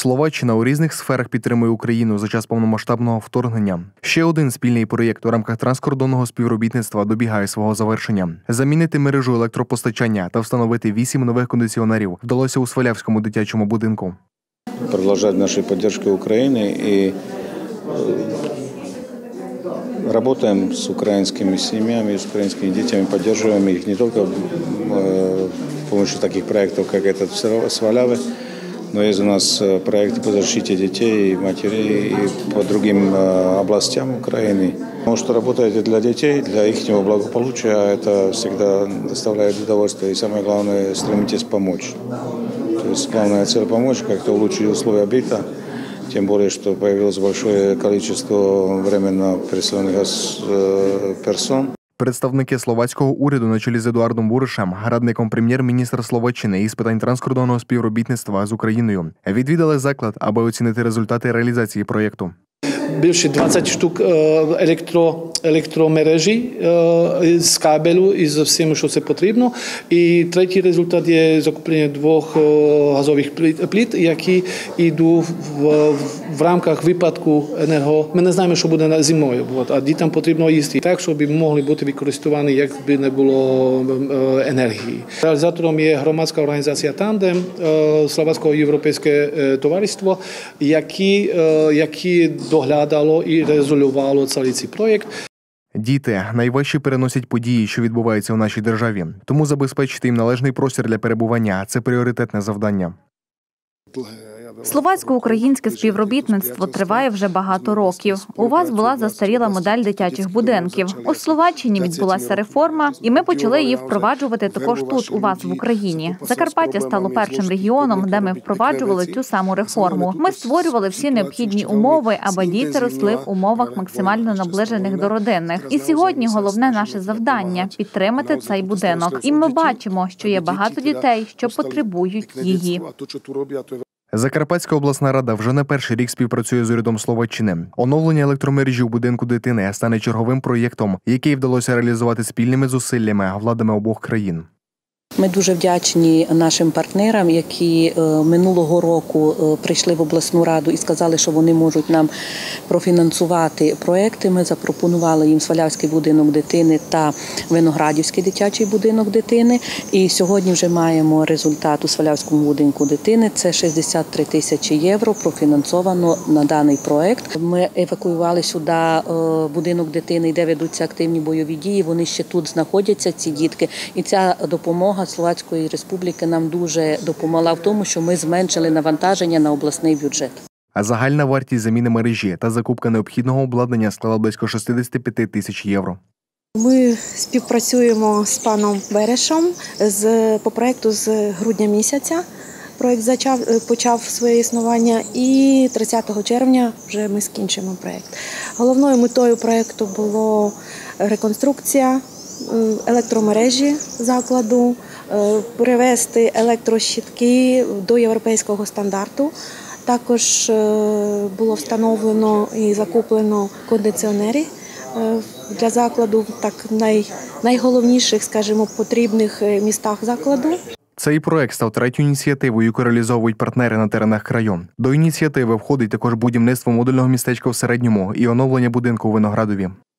Словаччина у різних сферах підтримує Україну за час повномасштабного вторгнення. Ще один спільний проєкт у рамках транскордонного співробітництва добігає свого завершення. Замінити мережу електропостачання та встановити 8 нових кондиціонерів вдалося у Свалявському дитячому будинку. Продолжать нашей поддержки Украины и работаем с украинскими семьями, с украинскими детьми, поддерживаем их не только с помощью таких проектов, как этот в Сваляве, но есть у нас проекты по защите детей и матерей и по другим областям Украины. Потому что работаете для детей, для их благополучия, это всегда доставляет удовольствие. И самое главное, стремитесь помочь. То есть главная цель помочь, как-то улучшить условия быта, тем более, что появилось большое количество временно переселенных персон. Представники словацького уряду на чолі з Едуардом Буришем, радником прем'єр-міністра Словаччини із питань транскордонного співробітництва з Україною, відвідали заклад, аби оцінити результати реалізації проєкту. Більше 20 штук електромережі з кабелю і з всім, що це потрібно. І третій результат є закуплення 2 газових плит, які йдуть в рамках випадку енерго. Ми не знаємо, що буде зимою, а дітям потрібно їсти так, щоб могли бути використані, якби не було енергії. Реалізатором є громадська організація «Тандем», Словацько-європейське товариство, які доглядало і резолювало цей проєкт. Діти найважче переносять події, що відбуваються у нашій державі. Тому забезпечити їм належний простір для перебування – це пріоритетне завдання. Словацько-українське співробітництво триває вже багато років. У вас була застаріла модель дитячих будинків. У Словаччині відбулася реформа, і ми почали її впроваджувати також тут, у вас в Україні. Закарпаття стало першим регіоном, де ми впроваджували цю саму реформу. Ми створювали всі необхідні умови, аби діти росли в умовах максимально наближених до родинних. І сьогодні головне наше завдання – підтримати цей будинок. І ми бачимо, що є багато дітей, що потребують її. Закарпатська обласна рада вже не перший рік співпрацює з урядом Словаччини. Оновлення електромережі у будинку дитини стане черговим проєктом, який вдалося реалізувати спільними зусиллями владами обох країн. Ми дуже вдячні нашим партнерам, які минулого року прийшли в обласну раду і сказали, що вони можуть нам профінансувати проекти. Ми запропонували їм Свалявський будинок дитини та Виноградівський дитячий будинок дитини. І сьогодні вже маємо результат у Свалявському будинку дитини. Це 63 тисячі євро профінансовано на даний проект. Ми евакуювали сюди будинок дитини, де ведуться активні бойові дії. Вони ще тут знаходяться, ці дітки. І ця допомога Словацької Республіки нам дуже допомогла в тому, що ми зменшили навантаження на обласний бюджет. А загальна вартість заміни мережі та закупка необхідного обладнання склала близько 65 тисяч євро. Ми співпрацюємо з паном Берешем по проєкту з грудня місяця. Проєкт почав своє існування і 30 червня вже ми скінчимо проєкт. Головною метою проєкту було реконструкція електромережі закладу, привести електрощитки до європейського стандарту. Також було встановлено і закуплено кондиціонери для закладу в найголовніших, скажімо, потрібних містах закладу. Цей проект став третьою ініціативою, яку реалізовують партнери на теренах краю. До ініціативи входить також будівництво модульного містечка в Середньому і оновлення будинку у Виноградові.